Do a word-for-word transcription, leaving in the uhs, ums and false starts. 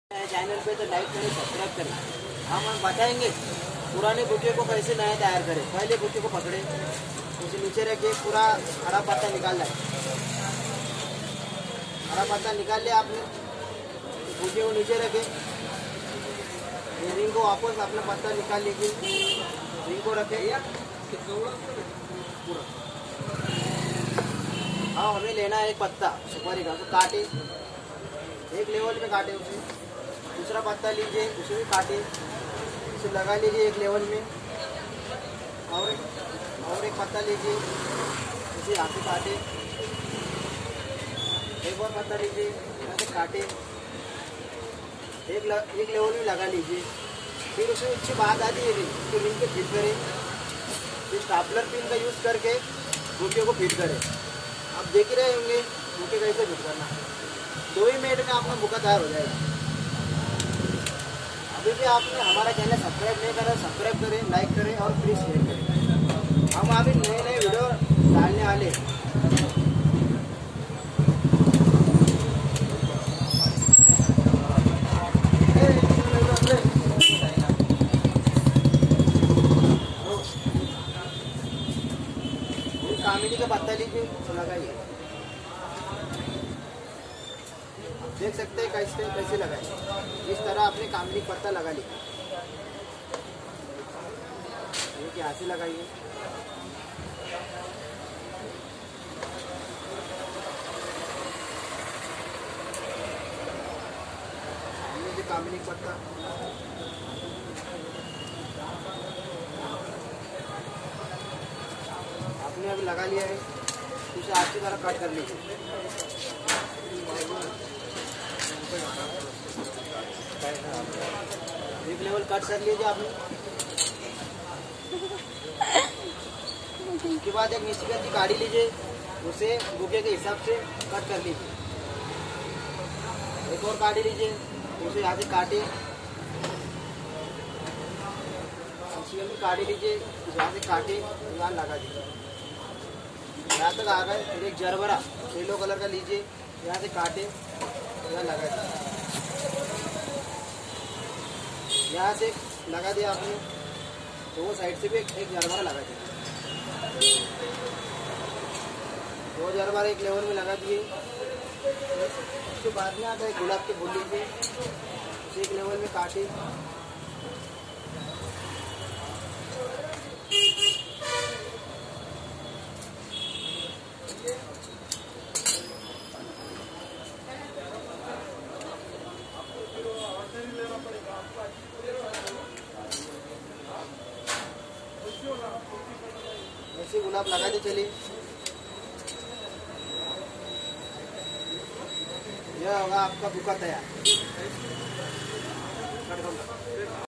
Channel पे तो like करें, सब्सक्राइब करें। हम हम बताएंगे पुराने बुके को कैसे नया तैयार करें। पहले बुके को पकड़े, उसे नीचे रखिए, पूरा हरा पत्ता निकाल लाए। हरा पत्ता निकाल लिया आपने, बुके को नीचे रखे, रिंग को वापस अपना पत्ता निकाल लीजिए, रिंग को रखे पूरा। हाँ, हमें लेना है एक पत्ता सुपारी का, तो काटे, एक लेवल में काटे उसे। दूसरा पत्ता लीजिए, उसे भी काटे, उसे लगा लीजिए एक लेवल में। और और एक पत्ता लीजिए, उसे यहाँ से काटे। एक और पत्ता लीजिए, यहाँ से काटे, एक ल, एक लेवल में लगा लीजिए। फिर उसे उसके बाद आती है रिंग, उसको रिंग पे फिट करें। फिर स्टापलर पिन का यूज़ करके बुके को फिट करें। आप देख ही रहे होंगे बुके कैसे फिट करना। दो ही मिनट में आपका बुका तैयार हो जाएगा। अभी भी आपने हमारा चैनल सब्सक्राइब नहीं करा, सब्सक्राइब करें, लाइक करें और प्लीज़ शेयर करें। हम अभी नए नए वीडियो डालने वाले। कामिनी का पत्ता लीजिए, लगाइए। देख सकते हैं कैसे कैसे लगाए। इस तरह आपने कामनी पत्ता लगा लिया। ये क्या से लगाइए। हमने जो कामनी पत्ता आपने अभी लगा लिया है, उसे आपकी तरह कट कर लीजिए। एक लेवल कट कर लीजिए आपने। उसके बाद एक नीचे की गाड़ी लीजिए, उसे बुके के हिसाब से कट कर लीजिए। एक और गाड़ी लीजिए, उसे यहाँ से काटे। गाड़ी लीजिए, यहाँ से काटे, यहाँ लगा दीजिए। यहाँ तक आ गए। फिर एक जरबरा येलो कलर का लीजिए, यहाँ से काटे, यहाँ लगा दीजिए। यहाँ से लगा दिया आपने, तो वो साइड से भी एक, एक जरबरा लगा दिया। दो जरबरा एक लेवल में लगा दिए। उसके बाद में आता है गुलाब के फूल लीजिए, उसे एक लेवल में काटे। ऐसे गुलाब लगाते चलिए। यह होगा आपका बुका तैयार।